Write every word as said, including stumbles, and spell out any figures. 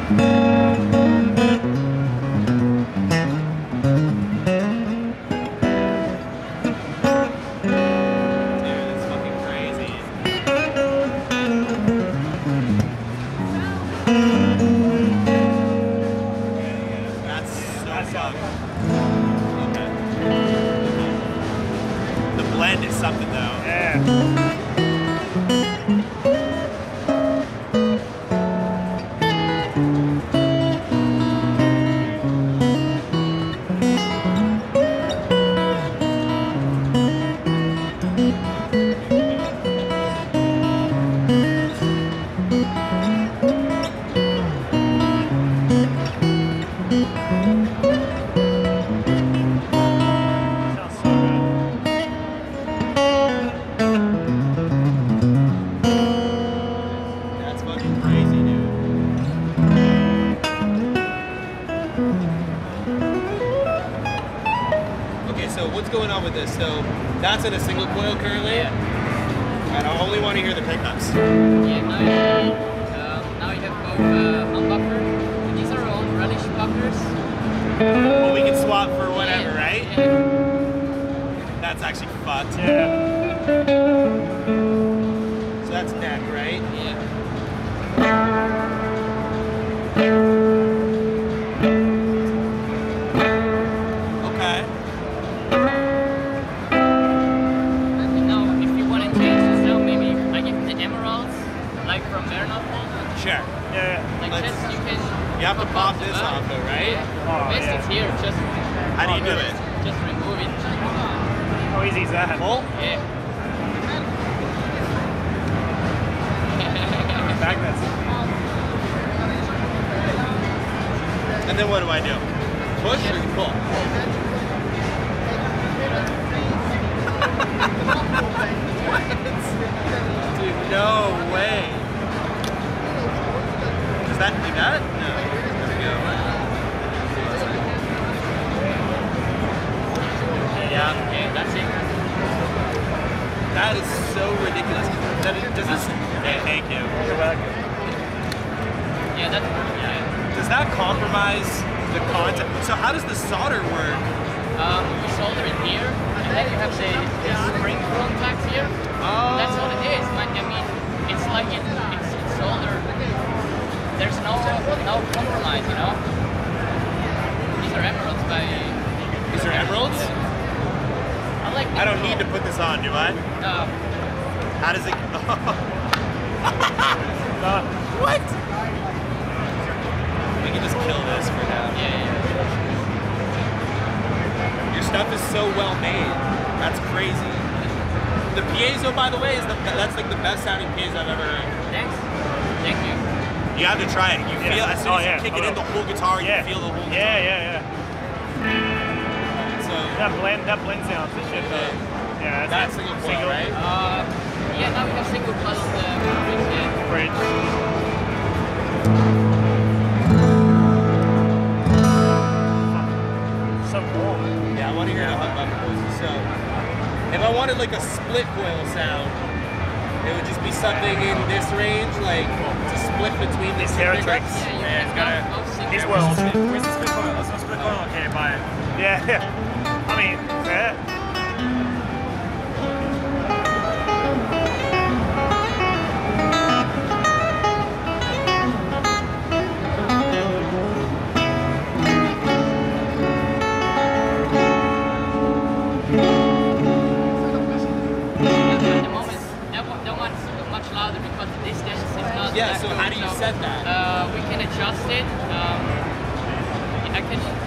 Something though. Yeah. With this, so that's in a single coil currently, yeah. And I only want to hear the pickups. Yeah, now you have, uh, now you have both uh, humbucker. These are all Relish buckers. Well, we can swap for whatever, yeah, right? Yeah. That's actually fucked. Yeah. So that's neck, right? Yeah. Sure. Yeah. Like Let's, just you can. You have to pop this off though, right? Oh, Best yeah. it's here. Just. How do you do it? Just remove it. How easy is that? Full? Yeah. Magnets. And then what do I do? Push or pull? Dude, no way. Is that like that? No. There we go. Yeah. Yeah, that's it. That is so ridiculous. That is, does this? Okay, thank you. Yeah, that's yeah. Does that compromise the contact? So how does the solder work? Um, you solder it here, and then you have the, the spring contact here. Oh. That's all it is. Like, I mean, it's like it, it's, it's solder. There's no no compromise, you know. These are emeralds by. These are emeralds? I like. I don't need to put this on, do I? No. How does it? uh, what? We can just kill this for now. Yeah, yeah. Your stuff is so well made. That's crazy. The piezo, by the way, is the that's like the best sounding piezo I've ever heard. Thanks. Thank you. You have to try it. You yeah. feel as soon oh, as you yeah. kick oh, it in the whole guitar, yeah. you feel the whole guitar. Yeah, yeah, yeah. So that blend, that blend sounds the shit. okay. Yeah, that's it. single coil, single, right? Uh, yeah, now we have single plus the bridge. Yeah. Bridge. So cool. Yeah, I want to hear the humbucker voices. So if I wanted like a split coil sound, it would just be something in this range, like to split between these two pickups. Yeah, you Yeah, can it's gotta- both single. These worlds. Where's the split coil? That's not split coil. Okay, buy it. Yeah, yeah. I mean, yeah. Yeah, so how do you set that? Uh, we can adjust it. Um, I can